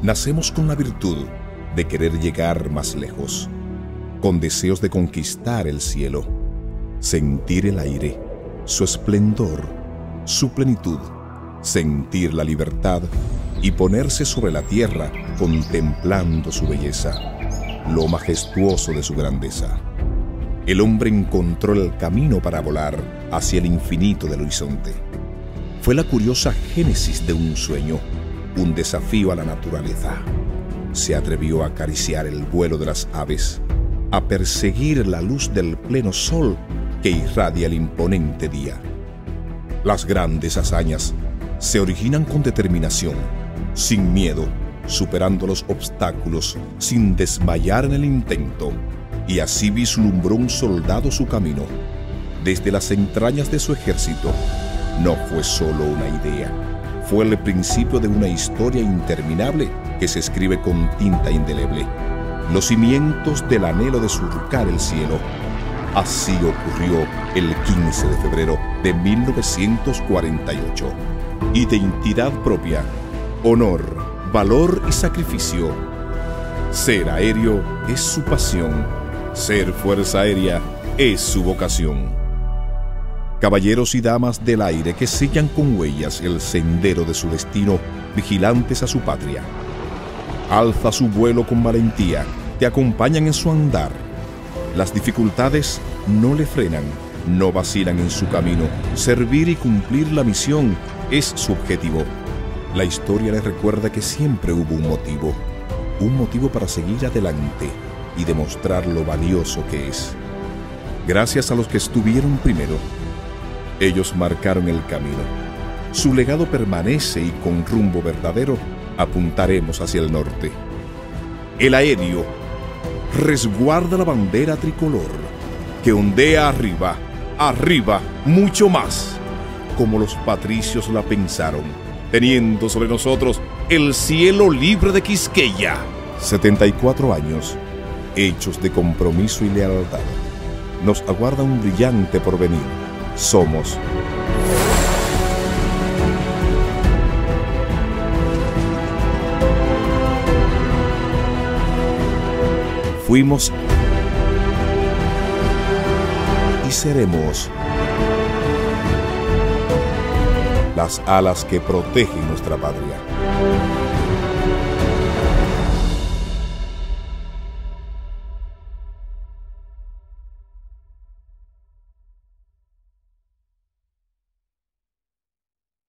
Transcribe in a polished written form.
Nacemos con la virtud de querer llegar más lejos, con deseos de conquistar el cielo, sentir el aire, su esplendor, su plenitud, sentir la libertad y ponerse sobre la tierra contemplando su belleza, lo majestuoso de su grandeza. El hombre encontró el camino para volar hacia el infinito del horizonte. Fue la curiosa génesis de un sueño, un desafío a la naturaleza. Se atrevió a acariciar el vuelo de las aves, a perseguir la luz del pleno sol que irradia el imponente día. Las grandes hazañas se originan con determinación, sin miedo, superando los obstáculos, sin desmayar en el intento, y así vislumbró un soldado su camino. Desde las entrañas de su ejército, no fue solo una idea, fue el principio de una historia interminable que se escribe con tinta indeleble, los cimientos del anhelo de surcar el cielo. Así ocurrió el 15 de febrero de 1948. Identidad propia, honor, valor y sacrificio. Ser aéreo es su pasión, ser fuerza aérea es su vocación. Caballeros y damas del aire que sellan con huellas el sendero de su destino, vigilantes a su patria. Alza su vuelo con valentía, te acompañan en su andar. Las dificultades no le frenan, no vacilan en su camino. Servir y cumplir la misión es su objetivo. La historia le recuerda que siempre hubo un motivo para seguir adelante y demostrar lo valioso que es. Gracias a los que estuvieron primero, ellos marcaron el camino. Su legado permanece y con rumbo verdadero apuntaremos hacia el norte. El aéreo resguarda la bandera tricolor que ondea arriba, arriba, mucho más, como los patricios la pensaron, teniendo sobre nosotros el cielo libre de Quisqueya. 74 años, hechos de compromiso y lealtad. Nos aguarda un brillante porvenir. Somos fuimos y seremos las alas que protegen nuestra patria.